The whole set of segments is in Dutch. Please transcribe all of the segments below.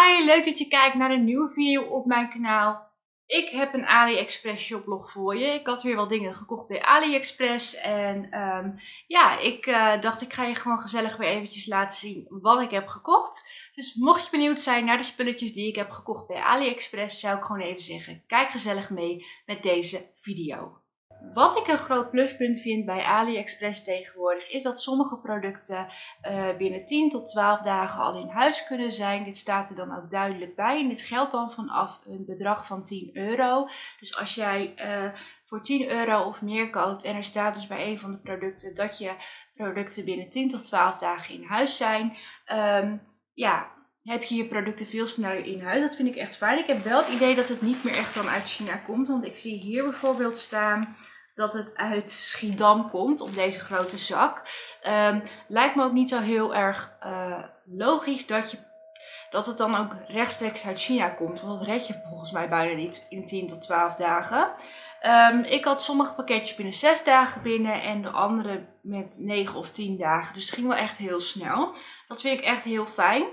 Hi, leuk dat je kijkt naar een nieuwe video op mijn kanaal. Ik heb een AliExpress shoplog voor je. Ik had weer wat dingen gekocht bij AliExpress. En ik dacht ik ga je gewoon gezellig weer eventjes laten zien wat ik heb gekocht. Dus mocht je benieuwd zijn naar de spulletjes die ik heb gekocht bij AliExpress, zou ik gewoon even zeggen, kijk gezellig mee met deze video. Wat ik een groot pluspunt vind bij AliExpress tegenwoordig is dat sommige producten binnen 10 tot 12 dagen al in huis kunnen zijn. Dit staat er dan ook duidelijk bij en dit geldt dan vanaf een bedrag van 10 euro. Dus als jij voor 10 euro of meer koopt en er staat dus bij een van de producten dat je producten binnen 10 tot 12 dagen in huis zijn, heb je je producten veel sneller in huis. Dat vind ik echt fijn. Ik heb wel het idee dat het niet meer echt dan uit China komt, want ik zie hier bijvoorbeeld staan dat het uit Schiedam komt, op deze grote zak. Lijkt me ook niet zo heel erg logisch dat het dan ook rechtstreeks uit China komt. Want dat red je volgens mij bijna niet in 10 tot 12 dagen. Ik had sommige pakketjes binnen 6 dagen binnen en de andere met 9 of 10 dagen. Dus het ging wel echt heel snel. Dat vind ik echt heel fijn.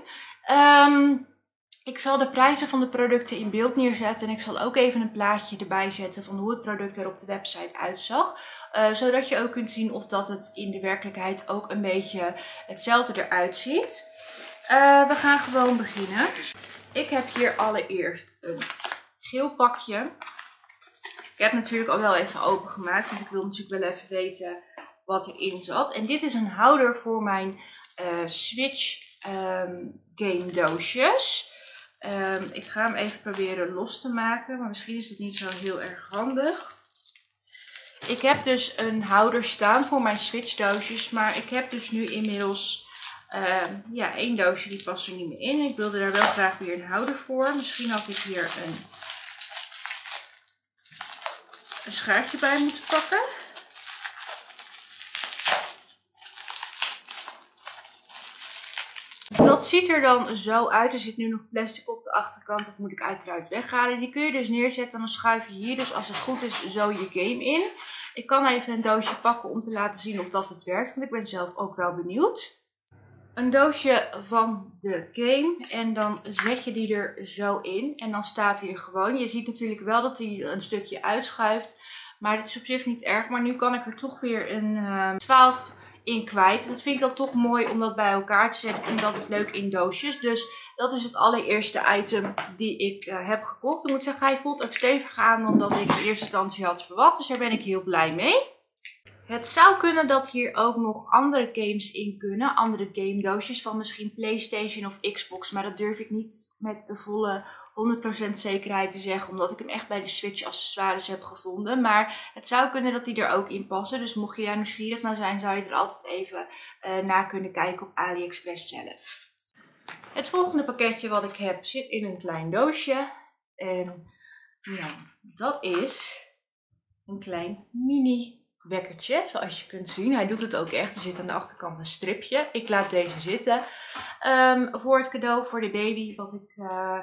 Ik zal de prijzen van de producten in beeld neerzetten en ik zal ook even een plaatje erbij zetten van hoe het product er op de website uitzag. Zodat je ook kunt zien of dat het in de werkelijkheid ook een beetje hetzelfde eruit ziet. We gaan gewoon beginnen. Ik heb hier allereerst een geel pakje. Ik heb natuurlijk al wel even opengemaakt, want ik wil natuurlijk wel even weten wat erin zat. En dit is een houder voor mijn Switch game doosjes. Ik ga hem even proberen los te maken, maar misschien is het niet zo heel erg handig. Ik heb dus een houder staan voor mijn Switch doosjes, maar ik heb dus nu inmiddels één doosje die past er niet meer in. Ik wilde daar wel graag weer een houder voor. Misschien had ik hier een schaartje bij moeten pakken. Dat ziet er dan zo uit. Er zit nu nog plastic op de achterkant. Dat moet ik uiteraard weghalen. Die kun je dus neerzetten. Dan schuif je hier dus als het goed is zo je game in. Ik kan even een doosje pakken om te laten zien of dat het werkt. Want ik ben zelf ook wel benieuwd. Een doosje van de game. En dan zet je die er zo in. En dan staat hij er gewoon. Je ziet natuurlijk wel dat hij een stukje uitschuift. Maar dat is op zich niet erg. Maar nu kan ik er toch weer een 12 in kwijt. Dat vind ik dan toch mooi om dat bij elkaar te zetten. Ik vind dat het leuk in doosjes. Dus dat is het allereerste item die ik heb gekocht. Ik moet zeggen, hij voelt ook steviger aan dan dat ik in eerste instantie had verwacht. Dus daar ben ik heel blij mee. Het zou kunnen dat hier ook nog andere games in kunnen. Andere game doosjes van misschien PlayStation of Xbox. Maar dat durf ik niet met de volle 100% zekerheid te zeggen. Omdat ik hem echt bij de Switch accessoires heb gevonden. Maar het zou kunnen dat die er ook in passen. Dus mocht je daar nieuwsgierig naar zijn, zou je er altijd even naar kunnen kijken op AliExpress zelf. Het volgende pakketje wat ik heb zit in een klein doosje. En dat is een klein mini wekkertje, zoals je kunt zien. Hij doet het ook echt. Er zit aan de achterkant een stripje. Ik laat deze zitten. Voor het cadeau voor de baby wat ik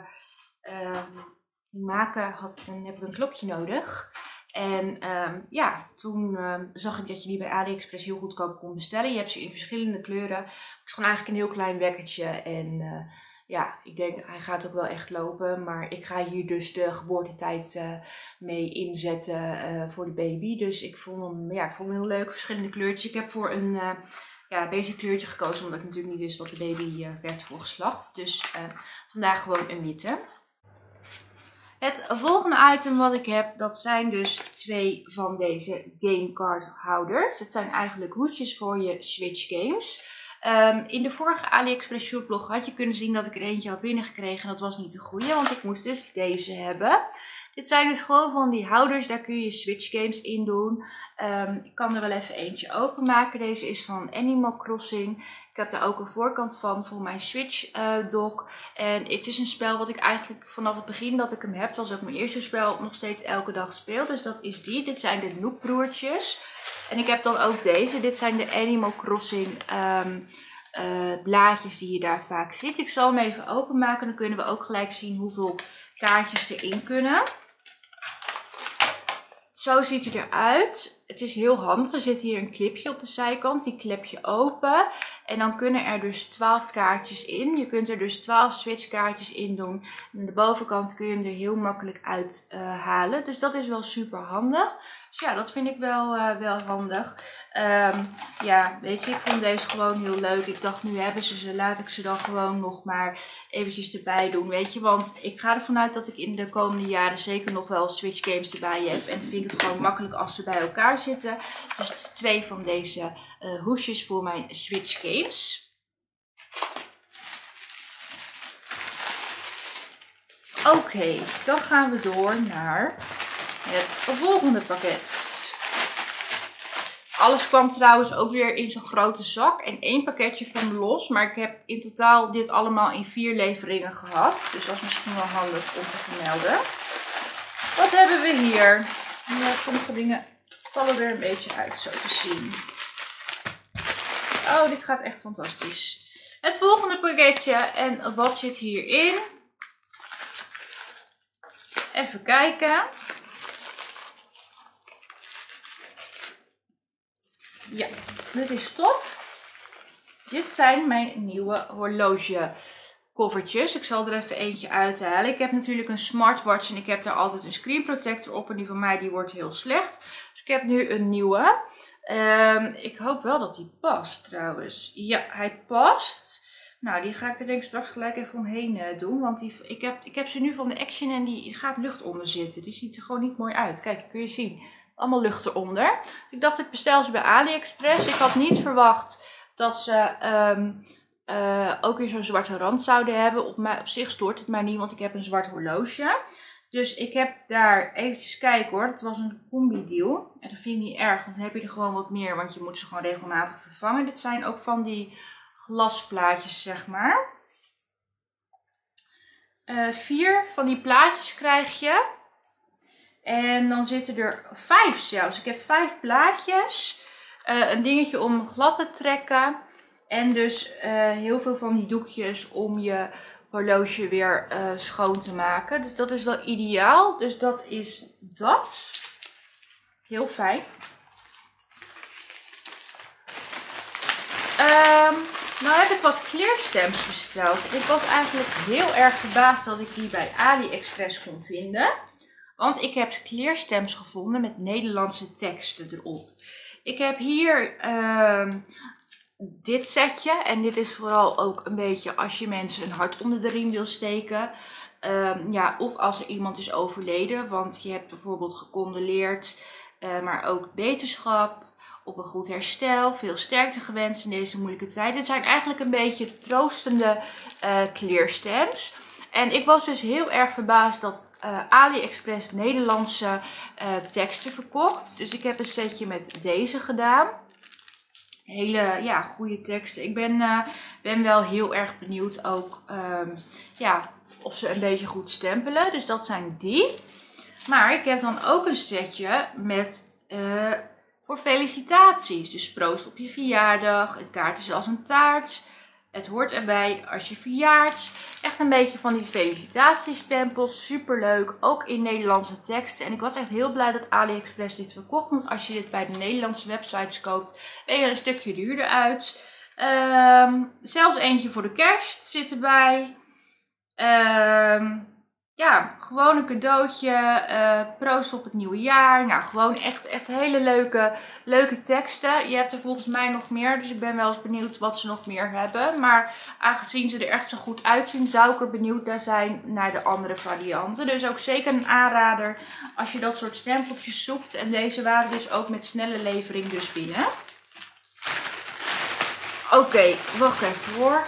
ging maken, heb ik een klokje nodig. En toen zag ik dat je die bij AliExpress heel goedkoop kon bestellen. Je hebt ze in verschillende kleuren. Het is gewoon eigenlijk een heel klein wekkertje. En ik denk hij gaat ook wel echt lopen. Maar ik ga hier dus de geboortetijd mee inzetten voor de baby. Dus ik vond hem heel leuk. Verschillende kleurtjes. Ik heb voor een basic kleurtje gekozen. Omdat ik natuurlijk niet wist wat de baby werd voor geslacht. Dus vandaag gewoon een witte. Het volgende item wat ik heb, dat zijn dus 2 van deze gamecard houders. Het zijn eigenlijk hoedjes voor je Switch games. In de vorige AliExpress shoplog had je kunnen zien dat ik er eentje had binnengekregen. Dat was niet de goede, want ik moest dus deze hebben. Dit zijn dus gewoon van die houders, daar kun je Switch games in doen. Ik kan er wel even eentje openmaken. Deze is van Animal Crossing. Ik heb daar ook een voorkant van voor mijn Switch dock. En het is een spel wat ik eigenlijk vanaf het begin dat ik hem heb, was ook mijn eerste spel, nog steeds elke dag speel. Dus dat is die. Dit zijn de Nook broertjes. En ik heb dan ook deze. Dit zijn de Animal Crossing blaadjes die je daar vaak ziet. Ik zal hem even openmaken. Dan kunnen we ook gelijk zien hoeveel kaartjes erin kunnen. Het Zo ziet hij eruit. Het is heel handig. Er zit hier een clipje op de zijkant. Die klep je open. En dan kunnen er dus 12 kaartjes in. Je kunt er dus 12 switchkaartjes in doen. En aan de bovenkant kun je hem er heel makkelijk uit halen. Dus dat is wel super handig. Dus ja, dat vind ik wel handig. Ja, weet je, ik vond deze gewoon heel leuk. Ik dacht, nu hebben ze, laat ik ze dan gewoon nog maar eventjes erbij doen, weet je. Want ik ga ervan uit dat ik in de komende jaren zeker nog wel Switch games erbij heb. En vind ik het gewoon makkelijk als ze bij elkaar zitten. Dus 2 van deze hoesjes voor mijn Switch games. Oké, dan gaan we door naar het volgende pakket. Alles kwam trouwens ook weer in zo'n grote zak en 1 pakketje van los. Maar ik heb in totaal dit allemaal in 4 leveringen gehad. Dus dat is misschien wel handig om te vermelden. Wat hebben we hier? Ja, sommige dingen vallen er een beetje uit, zo te zien. Oh, dit gaat echt fantastisch. Het volgende pakketje. En wat zit hierin? Even kijken. Ja, dit is top. Dit zijn mijn nieuwe horloge covertjes. Ik zal er even eentje uithalen. Ik heb natuurlijk een smartwatch en ik heb daar altijd een screen protector op. En die van mij die wordt heel slecht. Dus ik heb nu een nieuwe. Ik hoop wel dat die past trouwens. Ja, hij past. Nou, die ga ik er denk ik straks gelijk even omheen doen. Want ik heb ze nu van de Action en die gaat lucht onder zitten. Die ziet er gewoon niet mooi uit. Kijk, kun je zien. Allemaal lucht eronder. Ik dacht, ik bestel ze bij AliExpress. Ik had niet verwacht dat ze ook weer zo'n zwarte rand zouden hebben. Op zich stoort het mij niet, want ik heb een zwart horloge. Dus ik heb daar eventjes kijken hoor. Het was een combi deal. En dat vind ik niet erg, want dan heb je er gewoon wat meer. Want je moet ze gewoon regelmatig vervangen. Dit zijn ook van die glasplaatjes, zeg maar. 4 van die plaatjes krijg je. En dan zitten er 5 zelfs. Ik heb 5 plaatjes. Een dingetje om glad te trekken. En dus heel veel van die doekjes om je horloge weer schoon te maken. Dus dat is wel ideaal. Dus dat is dat. Heel fijn. Nou heb ik wat kleerstamps besteld. Ik was eigenlijk heel erg verbaasd dat ik die bij AliExpress kon vinden. Want ik heb kleerstamps gevonden met Nederlandse teksten erop. Ik heb hier dit setje. En dit is vooral ook een beetje als je mensen een hart onder de riem wil steken. Ja, of als er iemand is overleden. Want je hebt bijvoorbeeld gecondoleerd. Maar ook beterschap. Op een goed herstel. Veel sterkte gewenst in deze moeilijke tijd. Dit zijn eigenlijk een beetje troostende kleerstamps. En ik was dus heel erg verbaasd dat AliExpress Nederlandse teksten verkocht. Dus ik heb een setje met deze gedaan. Hele ja, goede teksten. Ik ben wel heel erg benieuwd ook ja, of ze een beetje goed stempelen. Dus dat zijn die. Maar ik heb dan ook een setje met voor felicitaties. Dus proost op je verjaardag. Een kaart is als een taart. Het hoort erbij als je verjaart. Echt een beetje van die felicitatiestempels. Super leuk. Ook in Nederlandse teksten. En ik was echt heel blij dat AliExpress dit verkocht. Want als je dit bij de Nederlandse websites koopt, ben je een stukje duurder uit. Zelfs eentje voor de kerst zit erbij. Ja, gewoon een cadeautje. Proost op het nieuwe jaar. Nou, gewoon echt hele leuke teksten. Je hebt er volgens mij nog meer. Dus ik ben wel eens benieuwd wat ze nog meer hebben. Maar aangezien ze er echt zo goed uitzien, zou ik er benieuwd naar zijn naar de andere varianten. Dus ook zeker een aanrader als je dat soort stempeltjes zoekt. En deze waren dus ook met snelle levering dus binnen. Oké, wacht even hoor.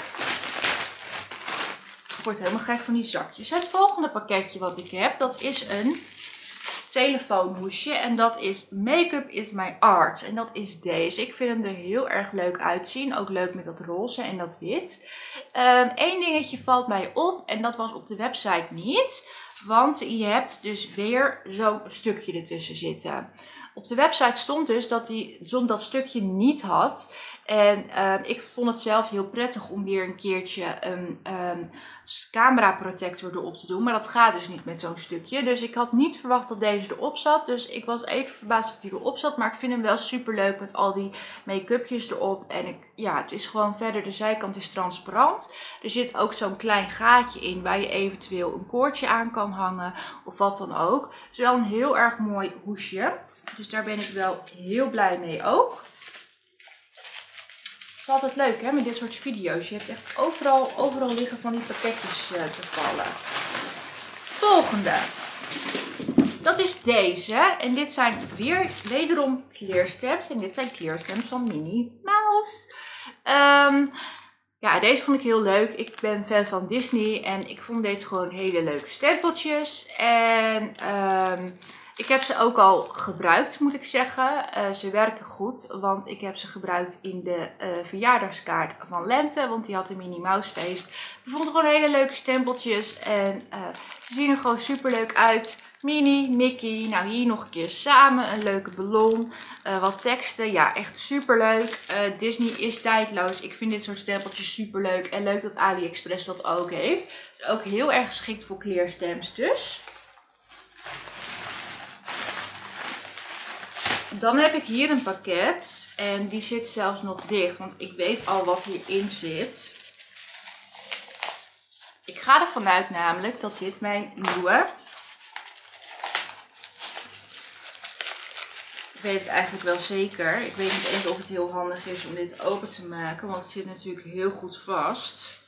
Ik word helemaal gek van die zakjes. Het volgende pakketje wat ik heb, dat is een telefoonhoesje. En dat is Make-up is my art. En dat is deze. Ik vind hem er heel erg leuk uitzien. Ook leuk met dat roze en dat wit. Eén dingetje valt mij op. En dat was op de website niet. Want je hebt dus weer zo'n stukje ertussen zitten. Op de website stond dus dat hij dat stukje niet had. En ik vond het zelf heel prettig om weer een keertje een camera protector erop te doen. Maar dat gaat dus niet met zo'n stukje. Dus ik had niet verwacht dat deze erop zat. Dus ik was even verbaasd dat hij erop zat. Maar ik vind hem wel super leuk met al die make-upjes erop. En het is gewoon verder, de zijkant is transparant. Er zit ook zo'n klein gaatje in waar je eventueel een koordje aan kan hangen. Of wat dan ook. Het is wel een heel erg mooi hoesje. Dus daar ben ik wel heel blij mee ook. Het is altijd leuk hè, met dit soort video's. Je hebt echt overal liggen van die pakketjes te vallen. Volgende. Dat is deze. En dit zijn wederom kleerstamps. En dit zijn kleerstamps van Minnie Mouse. Deze vond ik heel leuk. Ik ben fan van Disney. En ik vond deze gewoon hele leuke stempeltjes. En ik heb ze ook al gebruikt, moet ik zeggen. Ze werken goed, want ik heb ze gebruikt in de verjaardagskaart van Lente. Want die had een Minnie Mouse feest. Ik vond het gewoon hele leuke stempeltjes. En ze zien er gewoon super leuk uit. Minnie, Mickey, nou hier nog een keer samen. Een leuke ballon, wat teksten. Ja, echt super leuk. Disney is tijdloos. Ik vind dit soort stempeltjes super leuk. En leuk dat AliExpress dat ook heeft. Is ook heel erg geschikt voor kleerstamps dus. Dan heb ik hier een pakket en die zit zelfs nog dicht, want ik weet al wat hierin zit. Ik ga ervan uit namelijk dat dit mijn nieuwe, ik weet het eigenlijk wel zeker, ik weet niet eens of het heel handig is om dit open te maken, want het zit natuurlijk heel goed vast.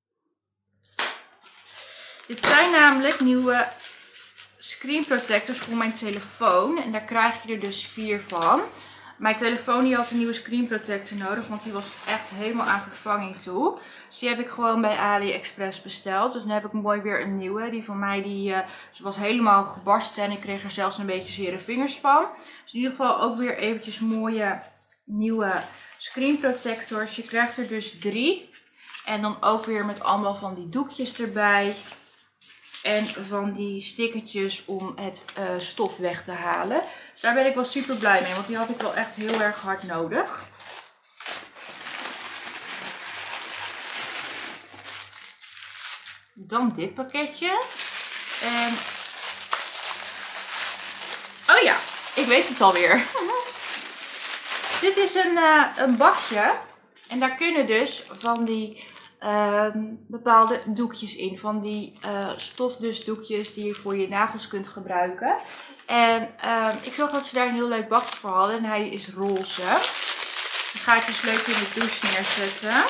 Dit zijn namelijk nieuwe screen protectors voor mijn telefoon. En daar krijg je er dus 4 van. Mijn telefoon die had een nieuwe screen protector nodig. Want die was echt helemaal aan vervanging toe. Dus die heb ik gewoon bij AliExpress besteld. Dus nu heb ik mooi weer een nieuwe. Die van mij ze was helemaal gebarsten. En ik kreeg er zelfs een beetje zere vingers van. Dus in ieder geval ook weer eventjes mooie nieuwe screen protectors. Je krijgt er dus 3. En dan ook weer met allemaal van die doekjes erbij. En van die stickertjes om het stof weg te halen. Dus daar ben ik wel super blij mee. Want die had ik wel echt heel erg hard nodig. Dan dit pakketje. En oh ja, ik weet het alweer. Dit is een bakje. En daar kunnen dus van die bepaalde doekjes in. Van die stofdusdoekjes die je voor je nagels kunt gebruiken. En ik zag dat ze daar een heel leuk bakje voor hadden. En hij is roze. Die ga ik dus leuk in de douche neerzetten.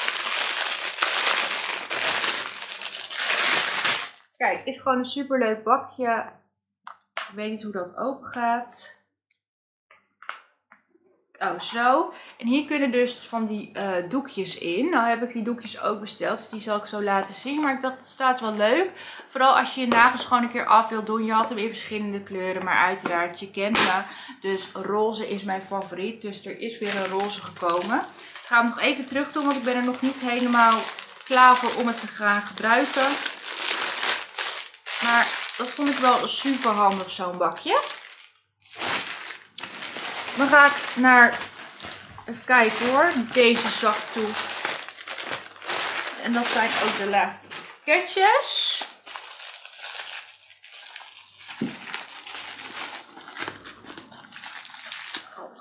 Kijk, het is gewoon een super leuk bakje. Ik weet niet hoe dat open gaat. Oh, zo. En hier kunnen dus van die doekjes in. Nou heb ik die doekjes ook besteld, dus die zal ik zo laten zien. Maar ik dacht, het staat wel leuk. Vooral als je je nagels gewoon een keer af wilt doen. Je had hem in verschillende kleuren, maar uiteraard, je kent me. Dus roze is mijn favoriet. Dus er is weer een roze gekomen. Ik ga hem nog even terug doen, want ik ben er nog niet helemaal klaar voor om het te gaan gebruiken. Maar dat vond ik wel super handig, zo'n bakje. Dan ga ik naar, even kijken hoor, deze zak toe. En dat zijn ook de laatste pakketjes. Oh.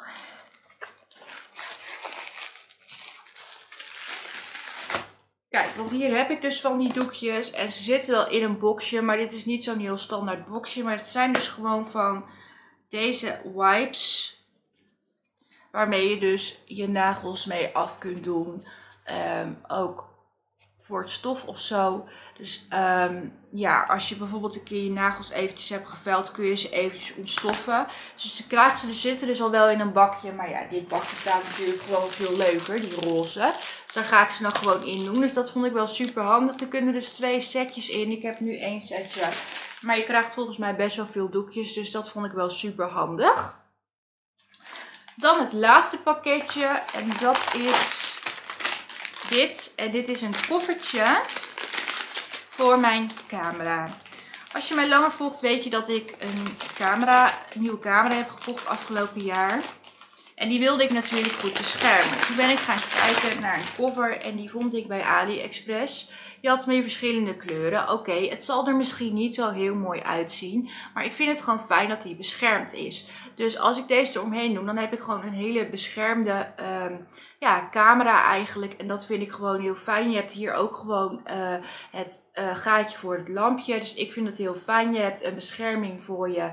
Kijk, want hier heb ik dus van die doekjes. En ze zitten wel in een boxje, maar dit is niet zo'n heel standaard boxje. Maar het zijn dus gewoon van deze wipes. Waarmee je dus je nagels mee af kunt doen. Ook voor het stof of zo. Dus als je bijvoorbeeld een keer je nagels eventjes hebt geveld, kun je ze eventjes ontstoffen. Dus ze zitten dus al wel in een bakje. Maar ja, dit bakje staat natuurlijk gewoon veel leuker, die roze. Dus daar ga ik ze dan gewoon in doen. Dus dat vond ik wel super handig. Er kunnen dus 2 setjes in. Ik heb nu 1 setje. Maar je krijgt volgens mij best wel veel doekjes. Dus dat vond ik wel super handig. Dan het laatste pakketje en dat is dit. En dit is een koffertje voor mijn camera. Als je mij langer volgt weet je dat ik een nieuwe camera heb gekocht afgelopen jaar. En die wilde ik natuurlijk goed beschermen. Toen ben ik gaan kijken naar een cover en die vond ik bij AliExpress. Die had meer verschillende kleuren. Oké, het zal er misschien niet zo heel mooi uitzien. Maar ik vind het gewoon fijn dat die beschermd is. Dus als ik deze eromheen doe, dan heb ik gewoon een hele beschermde camera eigenlijk. En dat vind ik gewoon heel fijn. Je hebt hier ook gewoon het gaatje voor het lampje. Dus ik vind het heel fijn. Je hebt een bescherming voor je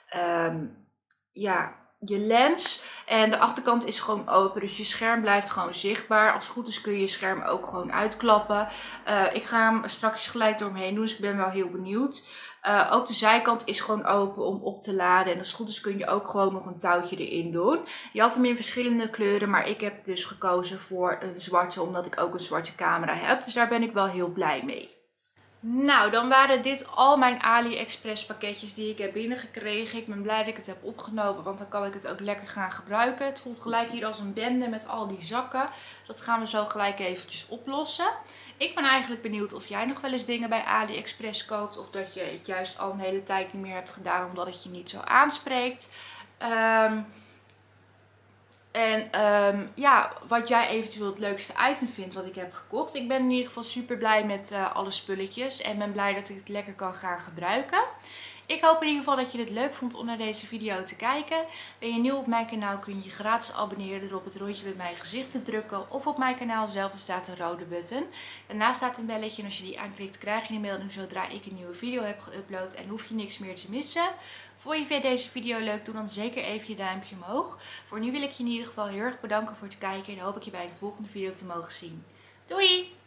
je lens. En de achterkant is gewoon open. Dus je scherm blijft gewoon zichtbaar. Als het goed is kun je je scherm ook gewoon uitklappen. Ik ga hem straks gelijk doorheen doen. Dus ik ben wel heel benieuwd. Ook de zijkant is gewoon open om op te laden. En als het goed is kun je ook gewoon nog een touwtje erin doen. Je had hem in verschillende kleuren. Maar ik heb dus gekozen voor een zwarte. Omdat ik ook een zwarte camera heb. Dus daar ben ik wel heel blij mee. Nou, dan waren dit al mijn AliExpress pakketjes die ik heb binnengekregen. Ik ben blij dat ik het heb opgenomen, want dan kan ik het ook lekker gaan gebruiken. Het voelt gelijk hier als een bende met al die zakken. Dat gaan we zo gelijk eventjes oplossen. Ik ben eigenlijk benieuwd of jij nog wel eens dingen bij AliExpress koopt. Of dat je het juist al een hele tijd niet meer hebt gedaan omdat het je niet zo aanspreekt. Wat jij eventueel het leukste item vindt wat ik heb gekocht. Ik ben in ieder geval super blij met alle spulletjes. En ben blij dat ik het lekker kan gaan gebruiken. Ik hoop in ieder geval dat je het leuk vond om naar deze video te kijken. Ben je nieuw op mijn kanaal kun je je gratis abonneren door op het rondje met mijn gezicht te drukken. Of op mijn kanaal zelf staat een rode button. Daarnaast staat een belletje en als je die aanklikt krijg je een melding zodra ik een nieuwe video heb geüpload. En hoef je niks meer te missen. Vond je deze video leuk, doe dan zeker even je duimpje omhoog. Voor nu wil ik je in ieder geval heel erg bedanken voor het kijken en hoop ik je bij de volgende video te mogen zien. Doei!